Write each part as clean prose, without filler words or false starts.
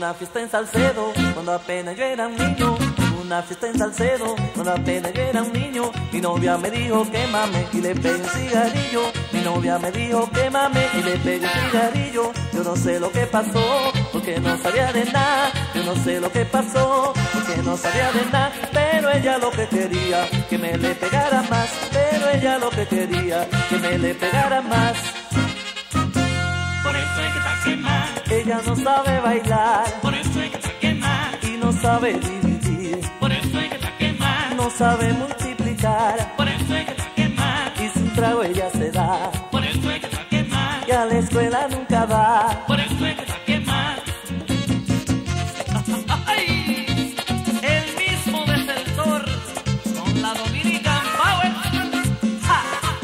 una fiesta en Salcedo, cuando apenas yo era un niño. Una fiesta en Salcedo, cuando apenas yo era un niño. Mi novia me dijo quémame y le pegué un cigarrillo. Mi novia me dijo quémame y le pegué un cigarrillo. Yo no sé lo que pasó, porque no sabía de nada. Yo no sé lo que pasó, porque no sabía de nada. Pero ella lo que quería, que me le pegara más. Pero ella lo que quería, que me le pegara más. Por eso es que está quemada. Ella no sabe bailar, Por eso es que está quemada. y no sabe dividir, Por eso es que está quemada. no sabe multiplicar, Por eso es que está quemada. y sin trago ella se da, Por eso es que está quemada. y a la escuela nunca va. Por eso es que está quemada. ¡Ay! El mismo desde el sur con la Dominican Power. ¡Ja!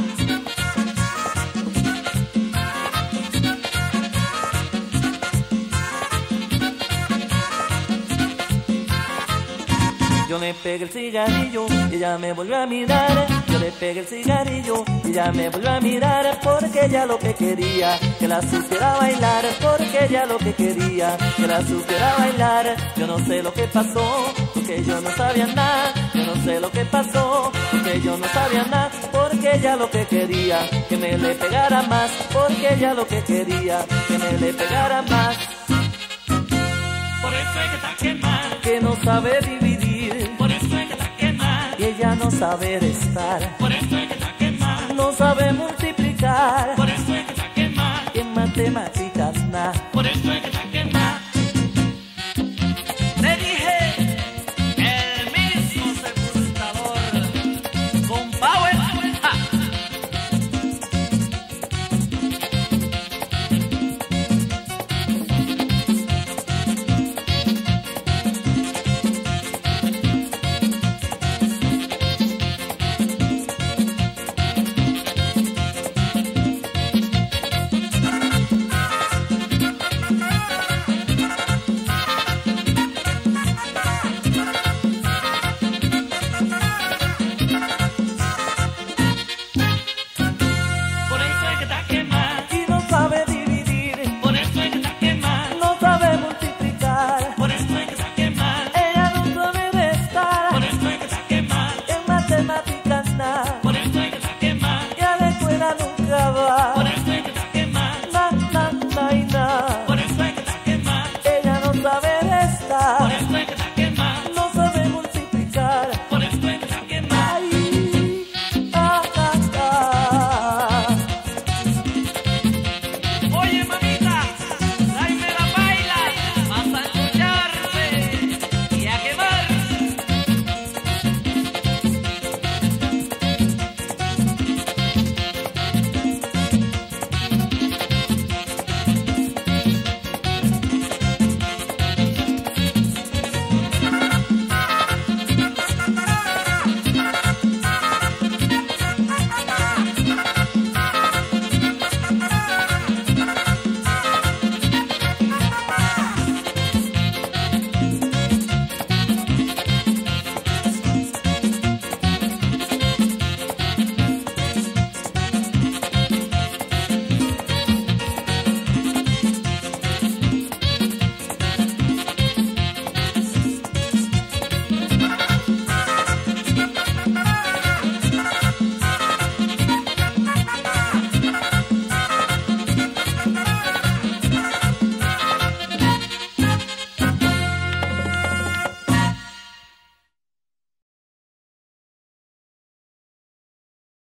Yo le pegué el cigarrillo y ella me volvió a mirar. Yo le pegué el cigarrillo y ella me volvió a mirar. Porque ella lo que quería, que la supiera bailar. Porque ella lo que quería, que la supiera bailar. Yo no sé lo que pasó, porque yo no sabía nada. Yo no sé lo que pasó, porque yo no sabía nada. Porque ella lo que quería, que me le pegara más. Porque ella lo que quería, que me le pegara más. Por eso es que está quemada. Que no sabe dividir, Por eso es que está quemada. y ella no sabe estar. Por eso es que